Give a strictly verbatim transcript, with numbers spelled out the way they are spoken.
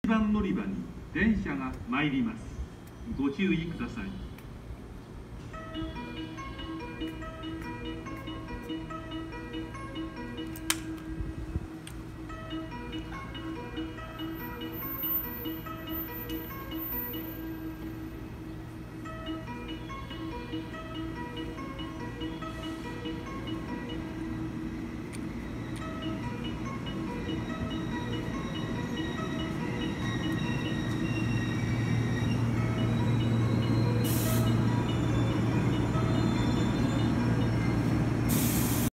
番乗り場に電車が参ります。ご注意ください。